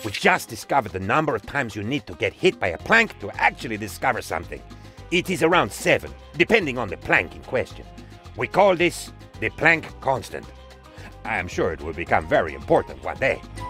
We just discovered the number of times you need to get hit by a plank to actually discover something. It is around 7, depending on the plank in question. We call this the Planck constant. I am sure it will become very important one day.